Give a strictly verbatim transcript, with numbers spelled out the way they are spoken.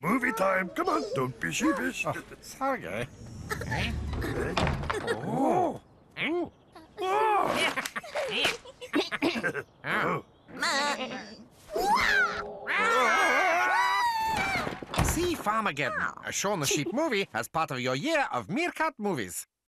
Movie time. Come on, don't be sheepish. Oh, sorry. Eh? Oh. Oh. Oh. See Farmageddon, a Shaun the Sheep movie as part of your year of Meerkat movies.